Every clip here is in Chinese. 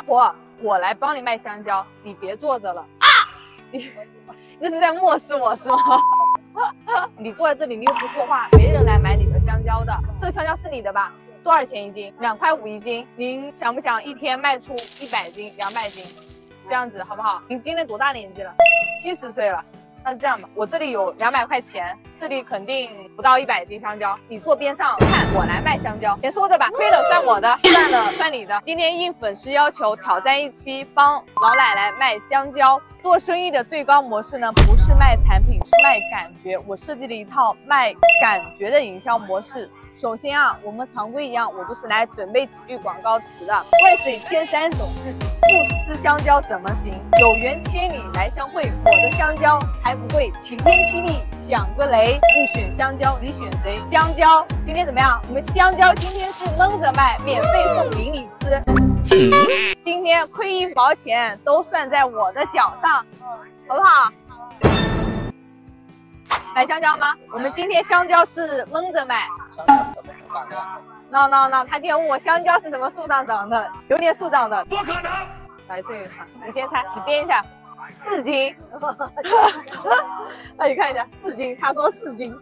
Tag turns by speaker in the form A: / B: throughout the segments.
A: 婆，我来帮你卖香蕉，你别坐着了啊！你这是在漠视我是吗？你坐在这里，你又不说话，没人来买你的香蕉的。这个香蕉是你的吧？多少钱一斤？2块5一斤。您想不想一天卖出100斤、200斤？这样子好不好？您今年多大年纪了？70岁了。那是这样吧，我这里有200块钱，这里肯定不到100斤香蕉。你坐边上看我来卖香蕉，先说着吧，亏了算我的，赚了算你的。今天应粉丝要求挑战一期帮老奶奶卖香蕉。做生意的最高模式呢，不是卖产品，是卖感觉。我设计了一套卖感觉的营销模式。首先啊，我们常规一样，我都是来准备几句广告词的。万水千山总是情，不吃香蕉怎么行？有缘千里来相会，我的香蕉还不贵。晴天霹雳响个雷，不选香蕉你选谁？香蕉今天怎么样？我们香蕉今天是蒙着卖，免费送给你吃。今天亏1毛钱都算在我的脚上，好不好？买香蕉吗？我们今天香蕉是蒙着卖。那他今天问我香蕉是什么树上长的，榴莲树长的，不可能。来这个猜，你先猜，你掂一下，4斤。那你看一下4斤，他说4斤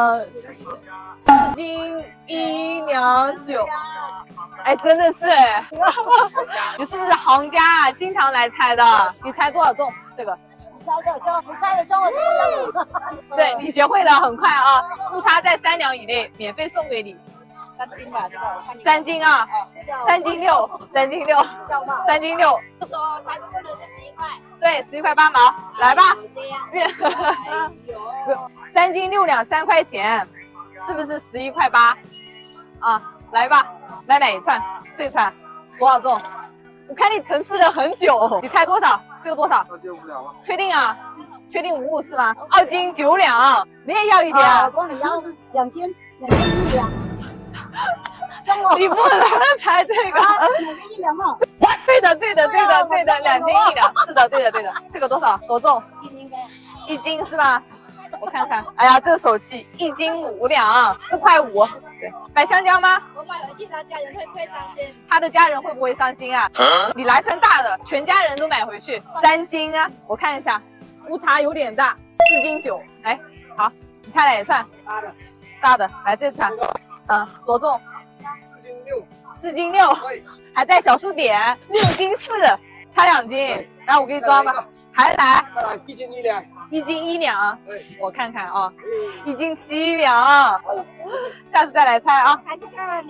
A: ，4斤1两9。哎，真的是哎，你是不是行家啊？经常来猜的。你猜多少重？这个？你猜的中，我就送。对，你学会了，很快啊！误差在3两以内，免费送给你。3斤吧，这个我看你。3斤啊，3斤6，3斤6，3斤6。说3斤6的就11块。对，11块8毛，来吧。3斤6两3块钱，是不是11块8？啊，来吧。来哪一串？这一串多少重？我看你沉思了很久，你猜多少？这个多少？2斤5两了。确定啊？确定55是吗？2斤9两，你也要一点啊？我光你要2斤1两。你不能猜这个。2斤1两嘛？对的，2斤1两，是的，对的。这个多少？多重？1斤是吧？我看看，哎呀，这个手气，1斤5两，4块5。对，买香蕉吗？我买回去，他家人会不会伤心？他的家人会不会伤心啊？你来串大的，全家人都买回去，3斤啊！我看一下，误差有点大，4斤9。来，好，你猜哪一串？大的，来这串，多重？4斤6，还带小数点，6斤4，差2斤。来，我给你装吧，还来1斤1两，1斤1两，我看看啊，1斤7两，下次再来猜啊。还是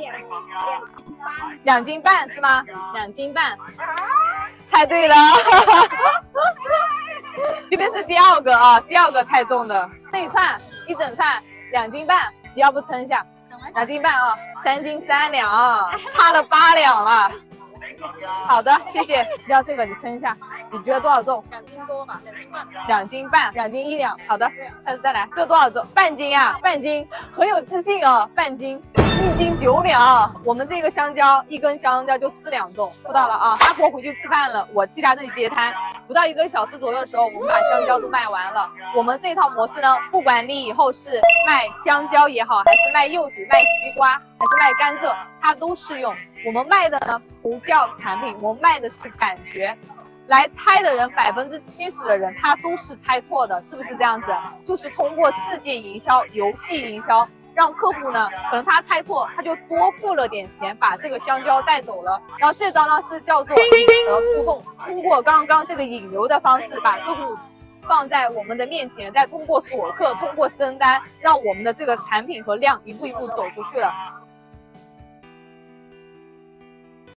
A: 2斤半是吗？2斤半，猜对了。今天是第2个啊，第2个猜中的。这一串一整串2斤半，你要不称一下？2斤半啊，3斤3两，差了8两了。好的，谢谢。要这个你称一下，你觉得多少重？2斤多嘛？2斤半，2斤1两。好的，下次再来。这多少重？半斤啊，半斤，很有自信哦，半斤，1斤9两。我们这个香蕉，1根香蕉就4两重，知道了啊。阿婆回去吃饭了，我去她这里接摊，不到1个小时左右的时候，我们把香蕉都卖完了。我们这套模式呢，不管你以后是卖香蕉也好，还是卖柚子、卖西瓜，还是卖甘蔗，它都适用。我们卖的呢不叫产品，我们卖的是感觉。来猜的人70%的人他都是猜错的，是不是这样子？就是通过世界营销、游戏营销，让客户呢可能他猜错，他就多付了点钱把这个香蕉带走了。然后这招呢是叫做引蛇出洞，通过刚刚这个引流的方式把客户放在我们的面前，再通过锁客、通过升单，让我们的这个产品和量一步一步走出去了。